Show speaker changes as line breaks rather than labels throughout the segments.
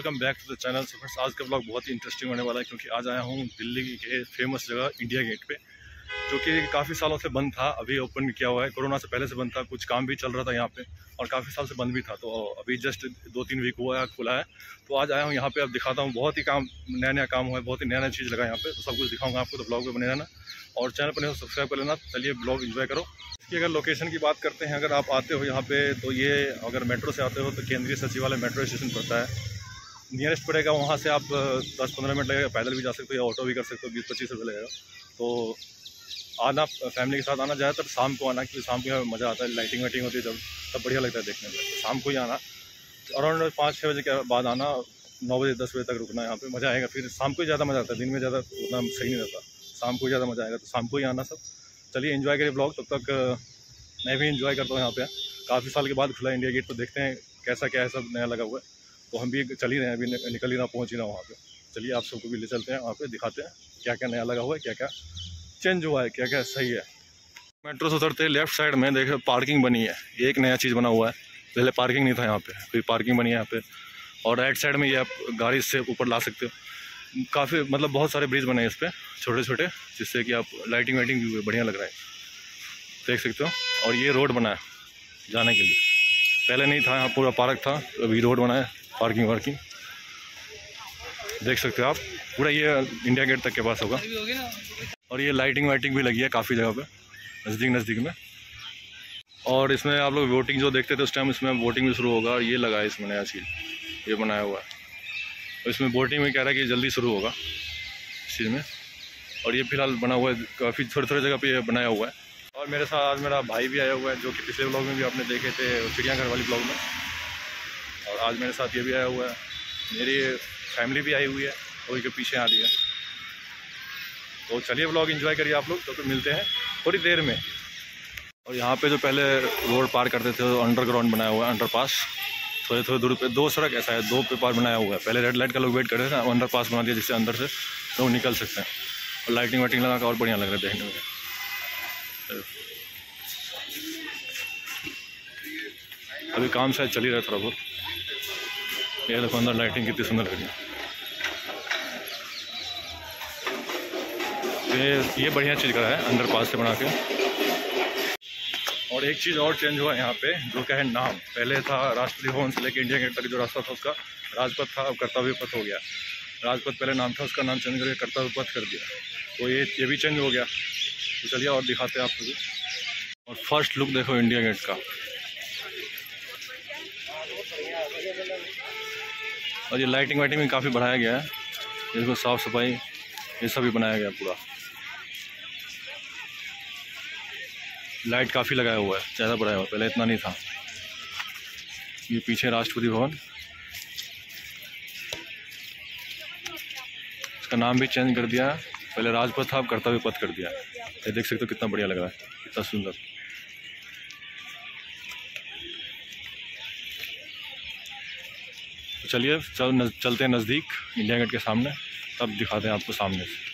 Welcome back to the channel. So friends, आज का blog बहुत ही इंटरेस्टिंग होने वाला है क्योंकि आज आया हूँ दिल्ली के फेमस जगह इंडिया गेट पे, जो कि काफ़ी सालों से बंद था। अभी ओपन किया हुआ है, कोरोना से पहले से बंद था, कुछ काम भी चल रहा था यहाँ पे और काफ़ी साल से बंद भी था। तो अभी जस्ट 2-3 वीक हुआ है खुला है। तो आज आया हूँ यहाँ पे, अब दिखाता हूँ। बहुत ही काम नया नया काम हुआ है, बहुत ही नया नया चीज़ लगा यहाँ पे, तो सब कुछ दिखाऊंगा आपको। तो ब्लॉग में बने रहना और चैनल पर नहीं सब्सक्राइब कर लेना। चलिए ब्लॉग एंजॉय करो। इसकी अगर लोकेशन की बात करते हैं, अगर आप आते हो यहाँ पे तो ये अगर मेट्रो से आते हो तो केंद्रीय सचिवालय मेट्रो स्टेशन पड़ता है, नियरेस्ट पड़ेगा। वहाँ से आप 10-15 मिनट लगेगा, पैदल भी जा सकते हो या ऑटो भी कर सकते हो, 20-25 रुपये लगेगा। तो आना, फैमिली के साथ आना, ज़्यादातर शाम को आना, क्योंकि शाम को मज़ा आता है, लाइटिंग वाइटिंग होती है जब, तब बढ़िया लगता है देखने में। तो शाम को ही आना, अराउंड 5-6 बजे के बाद आना, 9 बजे 10 बजे तक रुकना यहाँ पे, मज़ा आएगा। फिर शाम को ही ज़्यादा मज़ा आता है, दिन में ज़्यादा उतना सही नहीं रहता, शाम को ही ज़्यादा मज़ा आएगा। तो शाम को ही आना सब। चलिए एंजॉय करिए ब्लॉग। तब तक मैं भी एंजॉय करता हूँ यहाँ पे। काफ़ी साल के बाद खुला इंडिया गेट, तो देखते हैं कैसा क्या है, सब नया लगा हुआ है। तो हम भी चल ही रहे हैं, अभी निकल ही रहा, पहुँच ही रहा वहाँ पे। चलिए आप सबको भी ले चलते हैं वहाँ पे, दिखाते हैं क्या क्या नया लगा हुआ है, क्या क्या चेंज हुआ है, क्या क्या सही है। मेट्रो से उतरते लेफ्ट साइड में देखो पार्किंग बनी है, एक नया चीज़ बना हुआ है। पहले पार्किंग नहीं था यहाँ पे, फिर पार्किंग बनी है यहाँ पे। और राइट साइड में ये आप गाड़ी से ऊपर ला सकते हो। काफ़ी मतलब बहुत सारे ब्रिज बने हैं इस पर, छोटे छोटे, जिससे कि आप लाइटिंग वाइटिंग भी बढ़िया लग रहा है, देख सकते हो। और ये रोड बना है जाने के लिए, पहले नहीं था, यहाँ पूरा पार्क था, अभी रोड बना है, पार्किंग वार्किंग देख सकते हो आप। पूरा ये इंडिया गेट तक के पास होगा। और ये लाइटिंग वाइटिंग भी लगी है काफ़ी जगह पे, नज़दीक में। और इसमें आप लोग वोटिंग जो देखते थे उस टाइम, इसमें वोटिंग भी शुरू होगा। और ये लगा है इसमें नया चीज़, ये बनाया हुआ है। और इसमें वोटिंग में कह रहा है कि जल्दी शुरू होगा इस चीज़ में। और ये फिलहाल बना हुआ है, काफ़ी थोड़ी जगह पे ये बनाया हुआ है। और मेरे साथ आज मेरा भाई भी आया हुआ है, जो कि पिछले ब्लॉग में भी आपने देखे थे, चिड़ियाघर वाली ब्लॉग में। और आज मेरे साथ ये भी आया हुआ है, मेरी फैमिली भी आई हुई है, वही के पीछे आ रही है। तो चलिए ब्लॉग एंजॉय करिए आप लोग। तो फिर मिलते हैं थोड़ी देर में। और यहाँ पे जो पहले रोड पार करते थे, तो अंडरग्राउंड बनाया हुआ है, अंडरपास। थोड़े दूर पे 2 सड़क ऐसा है, 2 पे पार बनाया हुआ है। पहले रेड लाइट का लोग वेट करते थे, अंडरपास बना दिया, जिससे अंदर से लोग निकल सकते हैं। और लाइटिंग वाइटिंग लगा कर और बढ़िया लग रहा है देखने में। अभी काम शायद चल ही रहा है थोड़ा बहुत। ये देखो अंदर लाइटिंग कितनी सुंदर लगी है। ये बढ़िया चीज़ करा है, अंडरपास से बना के। और एक चीज़ और चेंज हुआ है यहाँ पे, जो क्या है नाम। पहले था राष्ट्रपति भवन से लेकर इंडिया गेट तक जो रास्ता था उसका राजपथ था, अब कर्तव्य पथ हो गया। राजपथ पहले नाम था, उसका नाम चेंज करके कर्तव्य पथ कर दिया। तो ये भी चेंज हो गया। तो चलिए और दिखाते हैं आपको भी। और फर्स्ट लुक देखो इंडिया गेट का। और ये लाइटिंग वाइटिंग भी काफ़ी बढ़ाया गया है, इसको साफ़ सफाई ये सब भी बनाया गया पूरा। लाइट काफ़ी लगाया हुआ है, ज़्यादा बढ़ाया हुआ, पहले इतना नहीं था। ये पीछे राष्ट्रपति भवन, इसका नाम भी चेंज कर दिया है। पहले राजपथ था, अब कर्तव्य पथ कर दिया। ये देख सकते हो कितना बढ़िया लग रहा है, कितना सुंदर। तो चलिए चलते हैं नज़दीक इंडिया गेट के सामने, तब दिखाते हैं आपको सामने से।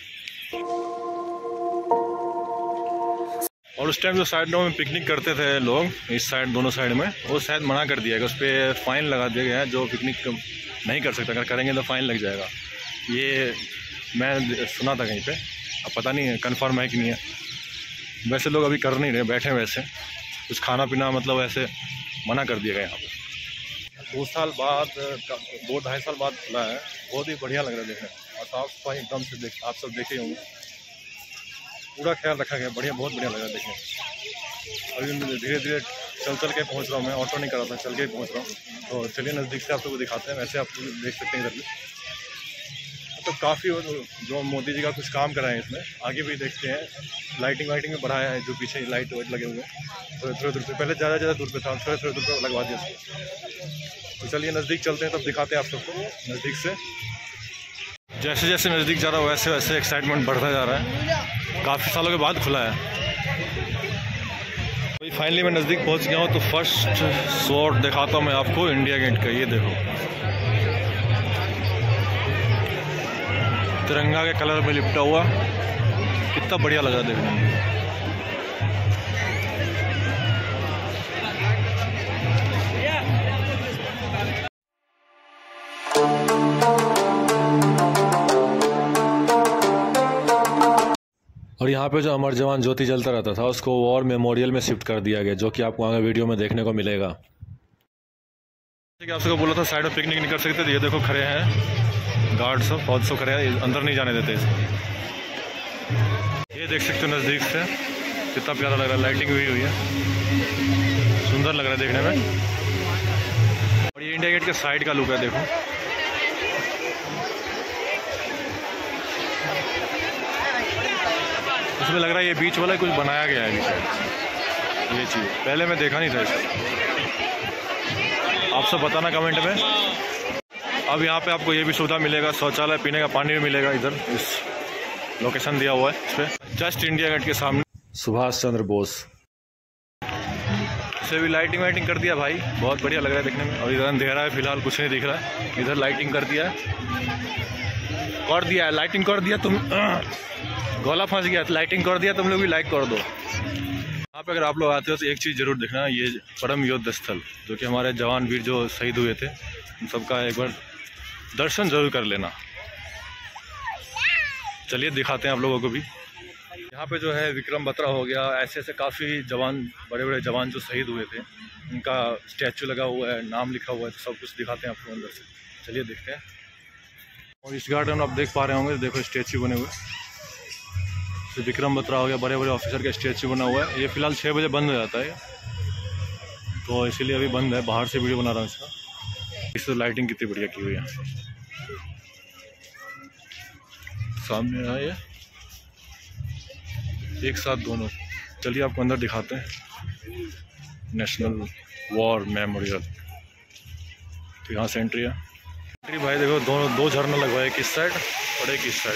और उस टाइम जो साइडों में पिकनिक करते थे लोग, इस साइड दोनों साइड में, वो शायद मना कर दिया गया, उस पर फ़ाइन लगा दिया गया है। जो पिकनिक नहीं कर सकता, अगर करेंगे तो फ़ाइन लग जाएगा। ये मैं सुना था कहीं पे, अब पता नहीं कंफर्म है कि नहीं है। वैसे लोग अभी कर नहीं रहे, बैठे वैसे, कुछ खाना पीना मतलब ऐसे मना कर दिया गया यहाँ पर। 2 साल बाद, 2-2.5 साल बाद खुला है, बहुत ही बढ़िया लग रहा है देखने। और साफ सफाई एकदम से आप सब देखे होंगे, पूरा ख्याल रखा गया, बढ़िया, बहुत बढ़िया लगा देखने। अभी धीरे धीरे चल के पहुंच रहा हूँ मैं, ऑटो नहीं कर रहा था, चल के पहुंच रहा हूँ। तो चलिए नज़दीक से आप लोग दिखाते हैं। वैसे आप देख सकते हैं इधर भी तो काफ़ी जो मोदी जी का कुछ काम करा है इसमें, आगे भी देखते हैं। लाइटिंग वाइटिंग में बढ़ाया है, जो पीछे लाइट वाइट लगे हुए हैं थोड़े दूर पे, पहले ज़्यादा दूर पे था, थोड़े दूर पे लगवा दिया इसको। तो चलिए नज़दीक चलते हैं, तब दिखाते हैं आप सबको नज़दीक से। जैसे जैसे नज़दीक जा रहा है वैसे वैसे एक्साइटमेंट बढ़ता जा रहा है, काफ़ी सालों के बाद खुला है। तो फाइनली मैं नज़दीक पहुंच गया हूं। तो फर्स्ट शॉट दिखाता हूं मैं आपको इंडिया गेट का। ये देखो तिरंगा के कलर में लिपटा हुआ, कितना बढ़िया लग रहा है देखने में। और यहाँ पे जो अमर जवान ज्योति जलता रहता था उसको वॉर मेमोरियल में शिफ्ट कर दिया गया, जो कि आपको आगे वीडियो में देखने को मिलेगा। आप सबको बोला था साइड में पिकनिक नहीं कर सकते, तो ये देखो खड़े हैं गार्ड सब, फौज सब खड़े हैं, अंदर नहीं जाने देते इसको। ये देख सकते हो नज़दीक से कितना प्यारा लग रहा है, लाइटिंग भी हुई है, सुंदर लग रहा है देखने में। और ये इंडिया गेट के साइड का लुक है, देखो इसमें लग रहा है ये बीच वाला कुछ बनाया गया है शायद, ये चीज़ पहले मैं देखा नहीं था इसको, आप सब बताना कमेंट में। अब यहाँ पे आपको ये भी सुविधा मिलेगा, शौचालय, पीने का पानी भी मिलेगा इधर, इस लोकेशन दिया हुआ है इस पर, जस्ट इंडिया गेट के सामने सुभाष चंद्र बोस। इसे भी लाइटिंग वाइटिंग कर दिया भाई, बहुत बढ़िया लग रहा है देखने में। और इधर अंधेरा है, फिलहाल कुछ नहीं दिख रहा है, इधर लाइटिंग कर दिया है, लाइटिंग कर दिया, तुम गोला फंस गया, लाइटिंग कर दिया, तुम लोग भी लाइक कर दो। यहाँ पे अगर आप लोग आते हो तो एक चीज़ जरूर देखना, ये परम युद्ध स्थल, जो कि हमारे जवान वीर जो शहीद हुए थे उन सबका एक बार दर्शन जरूर कर लेना। चलिए दिखाते हैं आप लोगों को भी। यहाँ पे जो है विक्रम बत्रा हो गया, ऐसे ऐसे काफ़ी जवान, बड़े बड़े जवान जो शहीद हुए थे उनका स्टैचू लगा हुआ है, नाम लिखा हुआ है, तो सब कुछ दिखाते हैं आपको अंदर से। चलिए देखते हैं। और इस गार्डन में आप देख पा रहे होंगे, देखो स्टैचू बने हुए, तो विक्रम बत्रा हो गया, बड़े बड़े ऑफिसर का स्टैचू बना हुआ है। ये फिलहाल 6 बजे बंद हो जाता है, तो इसीलिए अभी बंद है, बाहर से वीडियो बना रहा हूँ इसका। इससे लाइटिंग कितनी बढ़िया की हुई है, सामने है ये एक साथ दोनों। चलिए आपको अंदर दिखाते हैं, नेशनल वॉर मेमोरियल। तो यहाँ से एंट्री है, एंट्री भाई देखो, दोनों दो झरना लगवाए, एक इस साइड और एक इस साइड,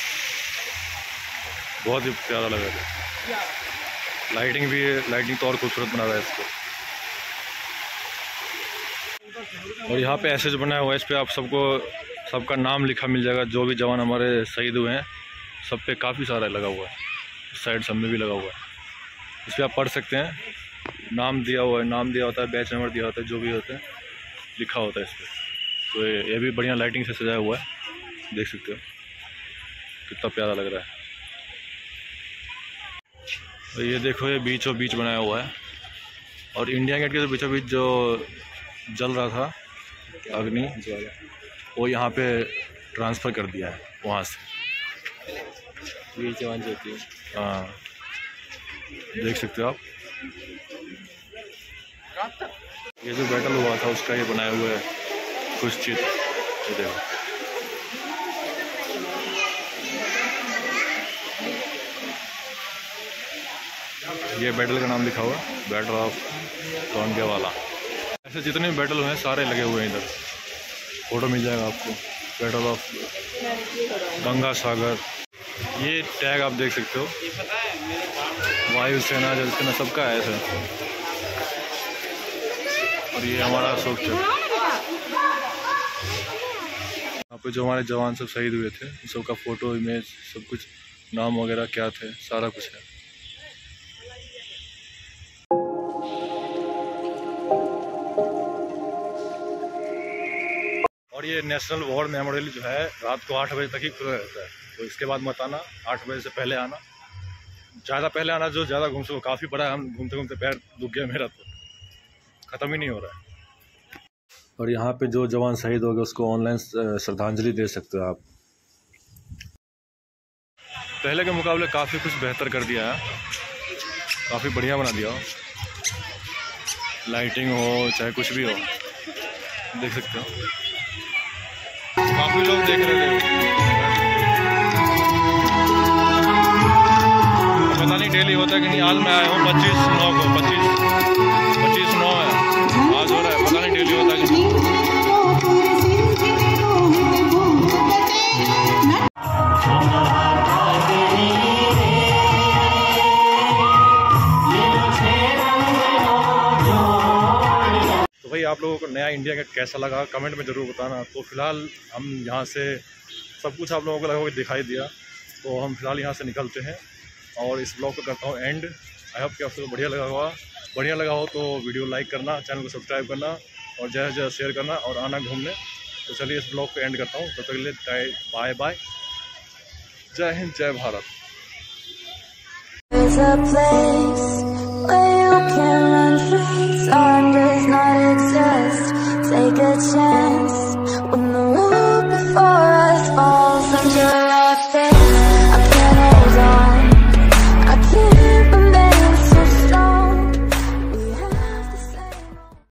बहुत ही प्यारा लग रहा है। लाइटिंग भी है, लाइटिंग तो और खूबसूरत बना रहा है इसको। और यहाँ पे ऐसे जो बनाया हुआ है, इस पर आप सबको सबका नाम लिखा मिल जाएगा, जो भी जवान हमारे शहीद हुए हैं सब पे काफ़ी सारा लगा हुआ है, साइड सब में भी लगा हुआ है, इस पर आप पढ़ सकते हैं, नाम दिया हुआ है, नाम दिया होता है, बैच नंबर दिया होता है, जो भी होता है लिखा होता है इस पर। तो ये भी बढ़िया लाइटिंग से सजाया हुआ है, देख सकते हो कितना प्यारा लग रहा है। तो ये देखो, ये बीचों बीच बनाया हुआ है, और इंडिया गेट के बीचों बीच जो जल रहा था अग्नि ज्वाला, वो यहाँ पे ट्रांसफ़र कर दिया है वहाँ से, वीर जवान ज्योति। हाँ देख सकते हो आप, ये जो बैटल हुआ था उसका ये बनाया हुआ है कुछ चित्र, ये देखो। ये बैटल का नाम लिखा हुआ, बैटल ऑफ लोंगेवाला। ऐसे जितने भी बैटल हुए हैं सारे लगे हुए हैं इधर, फोटो मिल जाएगा आपको। बैटल ऑफ गंगा सागर, ये टैग आप देख सकते हो, वायुसेना, जल सेना, सबका है ऐसे। और ये हमारा अशोक चक्र, यहाँ पे जो हमारे जवान सब शहीद हुए थे सबका फ़ोटो, इमेज, सब कुछ, नाम वगैरह क्या थे, सारा कुछ है। और ये नेशनल वॉर मेमोरियल जो है रात को 8 बजे तक ही खुला रहता है, तो इसके बाद मत आना, 8 बजे से पहले आना, ज़्यादा पहले आना जो ज़्यादा घूम सको। काफ़ी बड़ा है, हम घूमते घूमते पैर दुख गया मेरा, तो ख़त्म ही नहीं हो रहा है। और यहाँ पे जो जवान शहीद हो गए उसको ऑनलाइन श्रद्धांजलि दे सकते हो आप। पहले के मुकाबले काफ़ी कुछ बेहतर कर दिया है, काफ़ी बढ़िया बना दिया हो, लाइटिंग हो चाहे कुछ भी हो, देख सकते हो। काफ़ी लोग देख रहे थे, पता नहीं डेली होता है कि नहीं। आज मैं आया हूँ 25/9 को, 25/9 है आज हो रहा है, पता नहीं डेली होता है कि नहीं। तो भाई आप लोगों को नया इंडिया गेट कैसा लगा कमेंट में ज़रूर बताना। तो फिलहाल हम यहाँ से सब कुछ आप लोगों को लगा दिखाई दिया, तो हम फिलहाल यहाँ से निकलते हैं और इस ब्लॉग को करता हूँ एंड। आई होप कि आप सबको बढ़िया लगा हो तो वीडियो लाइक करना, चैनल को सब्सक्राइब करना और ज़्यादा से ज़्यादा शेयर करना और आना घूमने। तो चलिए इस ब्लॉग को एंड करता हूँ, तब तक के लिए बाय बाय, जय हिंद, जय Bharat.
a place where you can run free. Time does not exist. Take a chance when the road before